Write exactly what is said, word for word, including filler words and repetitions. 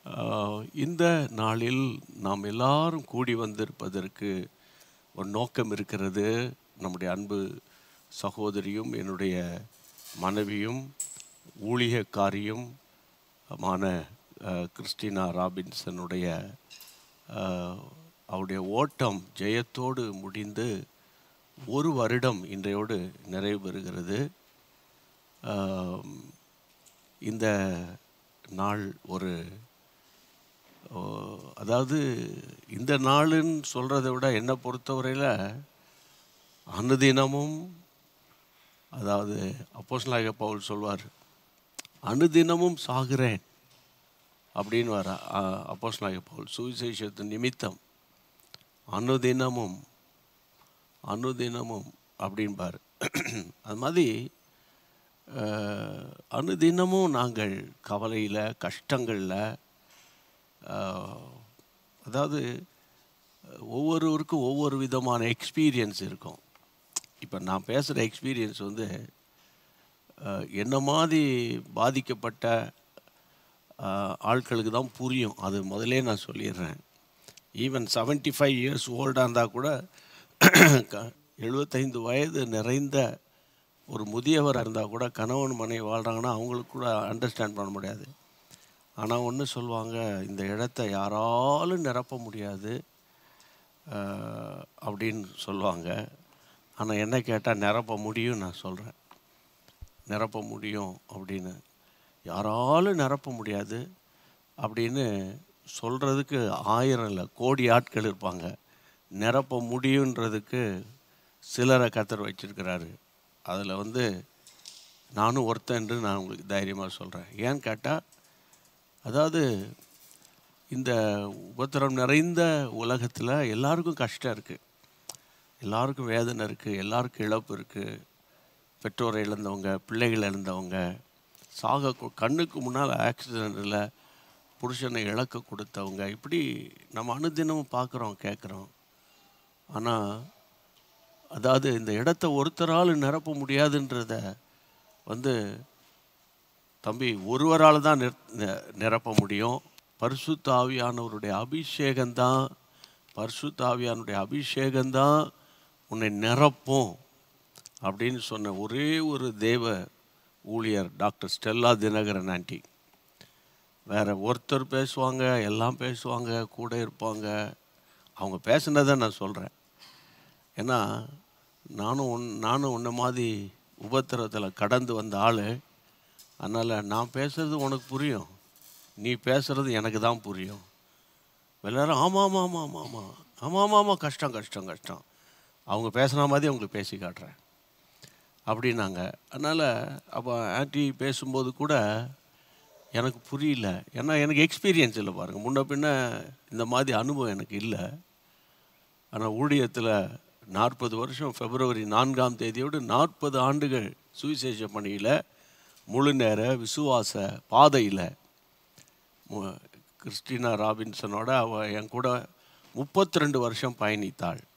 இந்த நாளில் நாம் எல்லாரும் கூடி வந்திருப்பதற்கு ஒரு நோக்கம் இருக்கிறது. நம்முடைய அன்பு சகோதரியும் என்னுடைய மனைவியும் ஊழியக்காரியும் மான கிறிஸ்டினா ராபின்சனுடைய அவருடைய ஓட்டம் ஜெயத்தோடு முடிந்து ஒரு வருடம் இன்றையோடு நிறைவு பெறுகிறது. இந்த நாள் ஒரு அதாவது இந்த நாளுன்னு சொல்கிறத விட என்னை பொறுத்தவரையில் அனுதினமும், அதாவது அப்போஸ்தலனாகிய பவுல் சொல்வார், அனுதினமும் சாகிறேன் அப்படின்னு வர அப்போஸ்தலனாகிய பவுல் சுவிசேஷத்து நிமித்தம் அனுதினமும் அனுதினமும் அப்படின்பார். அது மாதிரி அனுதினமும் நாங்கள் கவலையில் கஷ்டங்களில், அதாவது ஒவ்வொருவருக்கும் ஒவ்வொரு விதமான எக்ஸ்பீரியன்ஸ் இருக்கும். இப்போ நான் பேசுகிற எக்ஸ்பீரியன்ஸ் வந்து என்ன மாதிரி பாதிக்கப்பட்ட ஆட்களுக்கு தான் புரியும். அது முதலே நான் சொல்லிடுறேன். ஈவன் செவன்ட்டி ஃபைவ் இயர்ஸ் ஓல்டாக இருந்தால் கூட எழுபத்தைந்து வயது நிறைந்த ஒரு முதியவராக இருந்தால் கூட கணவன் மனைவி வாழ்கிறாங்கன்னா அவங்களுக்கு கூட அண்டர்ஸ்டாண்ட் பண்ண முடியாது. ஆனால் ஒன்று சொல்லுவாங்க, இந்த இடத்த யாராலும் நிரப்ப முடியாது அப்படின்னு சொல்லுவாங்க. ஆனால் என்ன கேட்டால் நிரப்ப முடியும். நான் சொல்கிறேன், நிரப்ப முடியும் அப்படின்னு. யாராலும் நிரப்ப முடியாது அப்படின்னு சொல்கிறதுக்கு ஆயிரம் இல்லை கோடி ஆட்கள் இருப்பாங்க. நிரப்ப முடியுன்றதுக்கு சிலரை கத்தர் வச்சிருக்கிறாரு. அதில் வந்து நானும் ஒருத்தன் என்று நான் உங்களுக்கு தைரியமாக சொல்கிறேன். ஏன்னு கேட்டால், அதாவது இந்த உபத்திரம் நிறைந்த உலகத்தில் எல்லாருக்கும் கஷ்டம் இருக்குது, எல்லாருக்கும் வேதனை இருக்குது, எல்லாருக்கும் இழப்பு இருக்குது. பெற்றோரை இழந்தவங்க, பிள்ளைகளை இழந்தவங்க, சாக கண்ணுக்கு முன்னால் ஆக்சிடெண்ட்டில் புருஷனை இழக்க கொடுத்தவங்க, இப்படி நம்ம அனுதினமும் பார்க்குறோம், கேட்குறோம். ஆனால் அதாவது இந்த இடத்த ஒருத்தரால் நிரப்ப முடியாதுன்றத வந்து தம்பி ஒருவரால் தான் நிரப்ப முடியும். பரிசுத்த ஆவியானவருடைய அபிஷேகம்தான், பரிசுத்த ஆவியானுடைய அபிஷேகம்தான் உன்னை நிரப்பும் அப்படின்னு சொன்ன ஒரே ஒரு தேவ ஊழியர் டாக்டர் ஸ்டெல்லா தினகரன் ஆண்டி. வேறு ஒருத்தர் பேசுவாங்க, எல்லாம் பேசுவாங்க, கூட இருப்பாங்க. அவங்க பேசுனதை நான் சொல்கிறேன். ஏன்னா நானும் ஒன் நானும் உன்ன மாதிரி உபத்திரத்தில் கடந்து வந்த ஆள். அதனால் நான் பேசுகிறது உனக்கு புரியும், நீ பேசுகிறது எனக்கு தான் புரியும். எல்லோரும் ஆமாம் ஆமாம் ஆமாம் ஆமாம் ஆமாம் ஆமாம் ஆமாம் ஆமாம் கஷ்டம் கஷ்டம் கஷ்டம் அவங்க பேசுன மாதிரி அவங்களுக்கு பேசி காட்டுறேன் அப்படின்னாங்க. அதனால் அப்போ ஆண்டி பேசும்போது கூட எனக்கு புரியல. ஏன்னா எனக்கு எக்ஸ்பீரியன்ஸ் இல்லை பாருங்கள், முன்ன பின்ன இந்த மாதிரி அனுபவம் எனக்கு இல்லை. ஆனால் ஊழியத்தில் நாற்பது வருஷம் பிப்ரவரி நான்காம் தேதியோடு நாற்பது ஆண்டுகள் சுவிசேஷ பணியில் முழு நேர விசுவாச பாதையில் கிறிஸ்டினா ராபின்சனோட அவள் என் கூட முப்பத்தி ரெண்டு வருஷம் பயணித்தாள்.